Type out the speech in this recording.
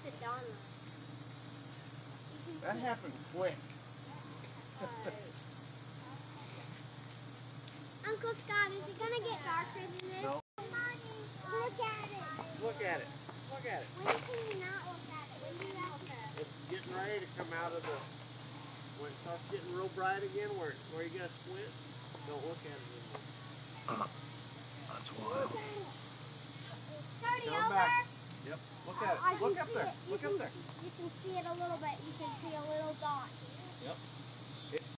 the dawn light. That happened quick. Uncle Scott, is it gonna get darker than this? No. Look at it. Look at it. Look at it. When can you not look at it? When do you not look at it? It's getting ready to come out of the, when it starts getting real bright again, where you gotta squint, don't look at it anymore. That's wild. Starting Come over? back. Yep. Look at it. Look up there. Look up there. You can see it a little bit. You can see a little dot. Yep.